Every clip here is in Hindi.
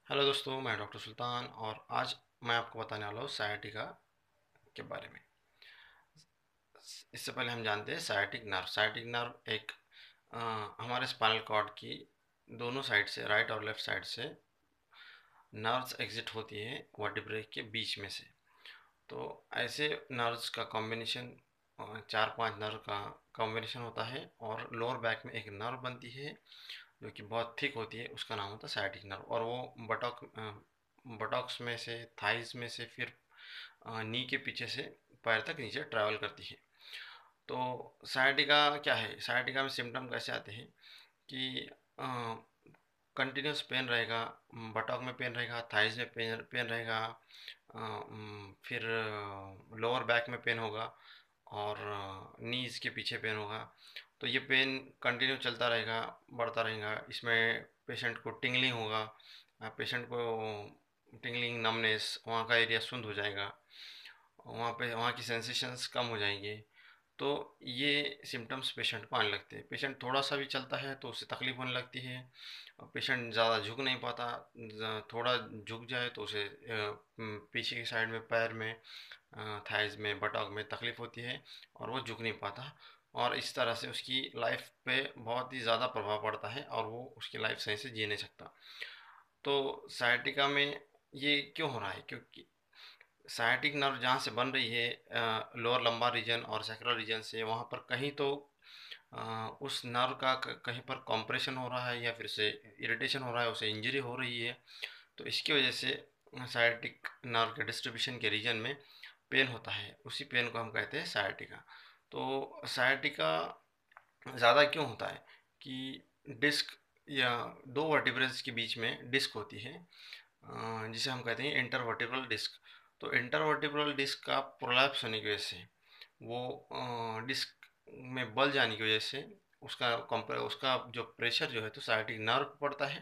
हेलो दोस्तों, मैं डॉक्टर सुल्तान और आज मैं आपको बताने वाला हूँ sciatica के बारे में। इससे पहले हम जानते हैं साइटिक नर्व एक हमारे स्पाइनल कॉर्ड की दोनों साइड से, राइट और लेफ्ट साइड से नर्व्स एग्जिट होती है वर्टिब्रे के बीच में से। तो ऐसे नर्व्स का कॉम्बिनेशन, चार पांच नर्व का कॉम्बिनेशन होता है और लोअर बैक में एक नर्व बनती है जो कि बहुत थिक होती है। उसका नाम होता है साइटिक नर्व और वो बटॉक्स में से, थाइज में से, फिर नी के पीछे से पैर तक नीचे ट्रैवल करती है। तो साइटिका क्या है? साइटिका में सिम्टम कैसे आते हैं कि कंटिन्यूस पेन रहेगा, बटॉक में पेन रहेगा, थाइज में पेन पेन रहेगा, फिर लोअर बैक में पेन होगा और नीज के पीछे पेन होगा। तो ये पेन कंटिन्यू चलता रहेगा, बढ़ता रहेगा। इसमें पेशेंट को टिंगलिंग होगा, पेशेंट को टिंगलिंग, नमनेस, वहाँ का एरिया सुंद हो जाएगा, वहाँ की सेंसेशंस कम हो जाएंगे। तो ये सिम्टम्स पेशेंट को आने लगते हैं। पेशेंट थोड़ा सा भी चलता है तो उससे तकलीफ होने लगती है। पेशेंट ज़्यादा झुक नहीं पाता, थोड़ा झुक जाए तो उसे पीछे की साइड में, पैर में, थाइज में, बटॉक में तकलीफ होती है और वो झुक नहीं पाता। और इस तरह से उसकी लाइफ पे बहुत ही ज़्यादा प्रभाव पड़ता है और वो उसकी लाइफ सही से जी नहीं सकता। तो साइटिका में ये क्यों हो रहा है? क्योंकि साइटिक नर्व जहाँ से बन रही है, लोअर लंबार रीजन और सैक्रल रीजन से, वहाँ पर कहीं तो उस नर्व का कहीं पर कॉम्प्रेशन हो रहा है या फिर से इरिटेशन हो रहा है, उसे इंजरी हो रही है। तो इसकी वजह से साइटिक नर्व के डिस्ट्रीब्यूशन के रीजन में पेन होता है। उसी पेन को हम कहते हैं साइटिका। तो साइटिका ज़्यादा क्यों होता है कि डिस्क या दो वर्टिब्रेस के बीच में डिस्क होती है, जिसे हम कहते हैं इंटरवर्टिब्रल डिस्क। तो इंटरवर्टिब्रल डिस्क का प्रोलैप्स होने की वजह से, वो डिस्क में बल जाने की वजह से उसका जो प्रेशर जो है तो साइटिक नर्व पे पड़ता है।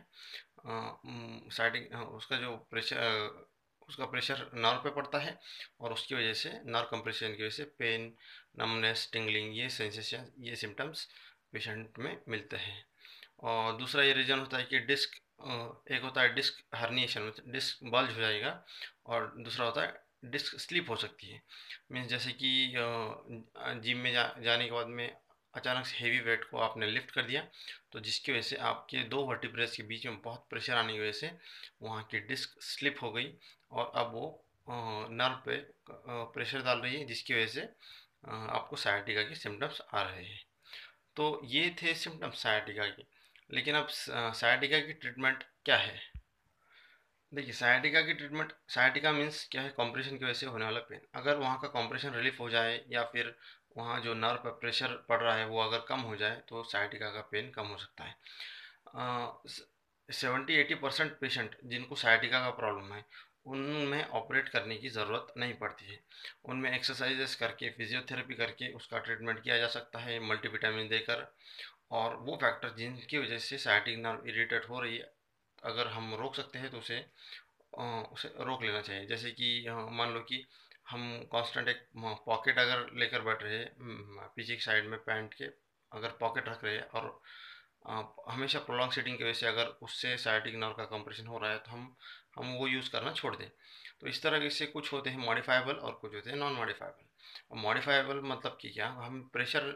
साइटिक उसका जो प्रेशर उसका प्रेशर नर्व पे पड़ता है और उसकी वजह से, नर्व कंप्रेशन की वजह से, पेन, नमनेस, टिंगलिंग, ये सेंसेशन, ये सिम्टम्स पेशेंट में मिलते हैं। और दूसरा ये रीज़न होता है कि डिस्क, एक होता है डिस्क हर्निएशन, डिस्क बल्ज हो जाएगा, और दूसरा होता है डिस्क स्लिप हो सकती है। मीन्स जैसे कि जिम में जाने के बाद में अचानक से हेवी वेट को आपने लिफ्ट कर दिया, तो जिसकी वजह से आपके दो वर्टिब्रेस के बीच में बहुत प्रेशर आने की वजह से वहाँ की डिस्क स्लिप हो गई और अब वो नर्व पे प्रेशर डाल रही है, जिसकी वजह से आपको साइटिका के सिम्टम्स आ रहे हैं। तो ये थे सिम्टम्स सायाटिका के। लेकिन अब सायाटिका की ट्रीटमेंट क्या है? देखिए, सायाटिका की ट्रीटमेंट, सायाटिका मीन्स क्या है? कॉम्प्रेशन की वजह से होने वाला पेन। अगर वहाँ का कॉम्प्रेशन रिलीफ हो जाए या फिर वहाँ जो नर्व पर प्रेशर पड़ रहा है वो अगर कम हो जाए तो सायाटिका का पेन कम हो सकता है। 70-80% पेशेंट जिनको सायाटिका का प्रॉब्लम है, उनमें ऑपरेट करने की ज़रूरत नहीं पड़ती है। उनमें एक्सरसाइजेस करके, फिजियोथेरेपी करके उसका ट्रीटमेंट किया जा सकता है, मल्टीविटामिन देकर। और वो फैक्टर जिनकी वजह से साइटिक नर्व इरिटेट हो रही है, अगर हम रोक सकते हैं तो उसे रोक लेना चाहिए। जैसे कि मान लो कि हम कांस्टेंट एक पॉकेट अगर लेकर बैठ रहे हैं, पीछे की साइड में पैंट के अगर पॉकेट रख रहे हैं और हमेशा प्रोलॉन्ग सीटिंग की वजह से अगर उससे साइटिक नर्व का कंप्रेशन हो रहा है तो हम वो यूज़ करना छोड़ दें। तो इस तरह के से कुछ होते हैं मॉडिफाइबल और कुछ होते हैं नॉन मॉडिफाइबल। मॉडिफाइबल मतलब कि क्या, हम प्रेशर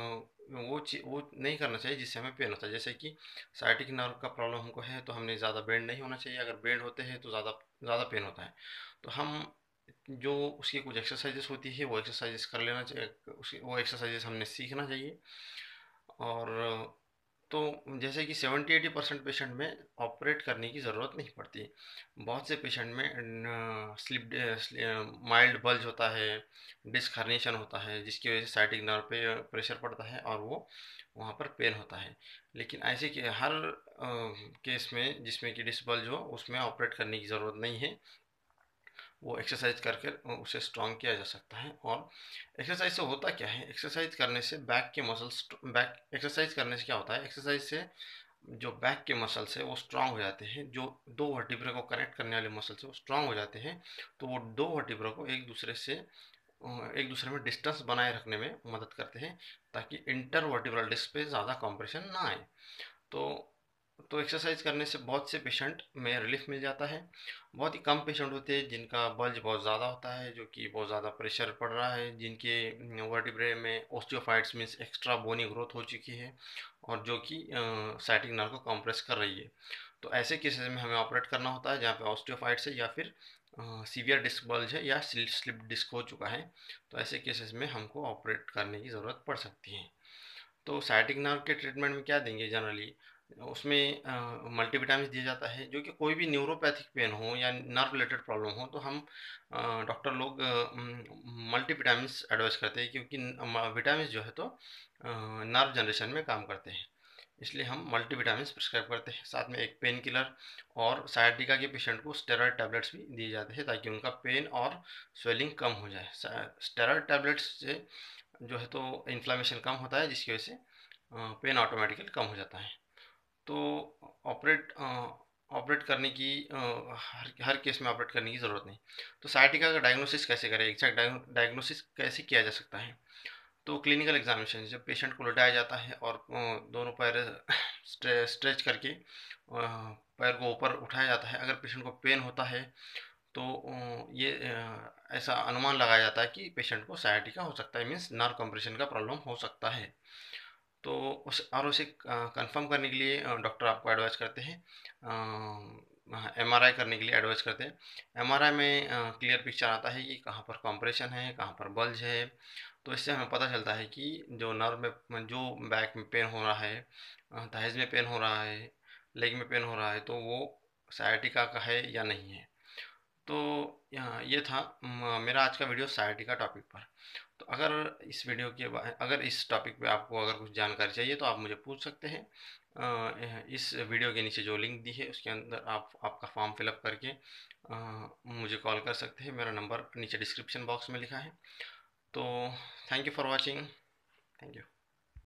वो नहीं करना चाहिए जिससे हमें पेन होता है। जैसे कि साइटिक नर्व का प्रॉब्लम हमको है तो हमने ज़्यादा बेंड नहीं होना चाहिए, अगर बेंड होते हैं तो ज़्यादा ज़्यादा पेन होता है। तो हम जो उसकी कुछ एक्सरसाइजेस होती है वो एक्सरसाइजेस कर लेना चाहिए, उसकी वो एक्सरसाइजेस हमने सीखना चाहिए। और तो जैसे कि 70-80% पेशेंट में ऑपरेट करने की ज़रूरत नहीं पड़ती। बहुत से पेशेंट में स्लिप माइल्ड बल्ज होता है, डिस्क हर्निएशन होता है, जिसकी वजह से साइटिक नर्व पे प्रेशर पड़ता है और वो वहाँ पर पेन होता है। लेकिन ऐसे कि हर केस में जिसमें कि डिस्क बल्ज हो उसमें ऑपरेट करने की ज़रूरत नहीं है। वो एक्सरसाइज करके उसे स्ट्रॉन्ग किया जा सकता है। और एक्सरसाइज से होता क्या है? एक्सरसाइज करने से बैक के मसल्स, बैक एक्सरसाइज करने से क्या होता है? एक्सरसाइज से जो बैक के मसल्स है वो स्ट्रांग हो जाते हैं, जो दो वर्टिब्रे को कनेक्ट करने वाले मसल्स है वो स्ट्रांग हो जाते हैं। तो वो दो वर्टिब्रे को एक दूसरे में डिस्टेंस बनाए रखने में मदद करते हैं ताकि इंटर वर्टिब्रल डिस्क पे ज़्यादा कंप्रेशन ना आए। तो तो एक्सरसाइज करने से बहुत से पेशेंट में रिलीफ मिल जाता है। बहुत ही कम पेशेंट होते हैं जिनका बल्ज बहुत ज़्यादा होता है, जो कि बहुत ज़्यादा प्रेशर पड़ रहा है, जिनके वर्टिब्रे में osteophytes means extra bony growth हो चुकी है और जो कि साइटिक नर्व को कंप्रेस कर रही है। तो ऐसे केसेस में हमें ऑपरेट करना होता है जहाँ पे ऑस्टियोफाइट्स है या फिर सीवियर डिस्क बल्ज है या स्लिप डिस्क हो चुका है। तो ऐसे केसेस में हमको ऑपरेट करने की ज़रूरत पड़ सकती है। तो साइटिक नर्व के ट्रीटमेंट में क्या देंगे जनरली, उसमें मल्टीविटामिन दिया जाता है, जो कि कोई भी न्यूरोपैथिक पेन हो या नर्व रिलेटेड प्रॉब्लम हो तो हम डॉक्टर लोग मल्टीविटामिन एडवाइस करते हैं, क्योंकि विटामिन जो है तो नर्व जनरेशन में काम करते हैं। इसलिए हम मल्टीविटामिन प्रिस्क्राइब करते हैं, साथ में एक पेन किलर, और सायटिका के पेशेंट को स्टेरॉयड टैबलेट्स भी दिए जाते हैं ताकि उनका पेन और स्वेलिंग कम हो जाए। स्टेरॉयड टैबलेट्स से जो है तो इन्फ्लामेशन कम होता है, जिसकी वजह से पेन ऑटोमेटिकली कम हो जाता है। तो ऑपरेट ऑपरेट करने की हर केस में ऑपरेट करने की ज़रूरत नहीं। तो सायटिका का डायग्नोसिस कैसे करें, एग्जैक्ट डायग्नोसिस कैसे किया जा सकता है? तो क्लिनिकल एग्जामिनेशन, जब पेशेंट को लेटाया जाता है और दोनों पैर स्ट्रेच करके पैर को ऊपर उठाया जाता है, अगर पेशेंट को पेन होता है तो ये ऐसा अनुमान लगाया जाता है कि पेशेंट को sciatica हो सकता है, मीन्स नर्व कंप्रेशन का प्रॉब्लम हो सकता है। तो उसे कंफर्म करने के लिए डॉक्टर आपको एडवाइस करते हैं, एमआरआई करने के लिए एडवाइस करते हैं। एमआरआई में क्लियर पिक्चर आता है कि कहाँ पर कंप्रेशन है, कहाँ पर बल्ज है। तो इससे हमें पता चलता है कि जो नर्व में, जो बैक में पेन हो रहा है, थाइज में पेन हो रहा है, लेग में पेन हो रहा है, तो वो sciatica का है या नहीं है। तो यहाँ ये था मेरा आज का वीडियो sciatica टॉपिक पर। तो अगर इस टॉपिक पे आपको अगर कुछ जानकारी चाहिए तो आप मुझे पूछ सकते हैं। इस वीडियो के नीचे जो लिंक दी है उसके अंदर आप आपका फॉर्म फिलअप करके मुझे कॉल कर सकते हैं। मेरा नंबर नीचे डिस्क्रिप्शन बॉक्स में लिखा है। तो thank you for watching. Thank you.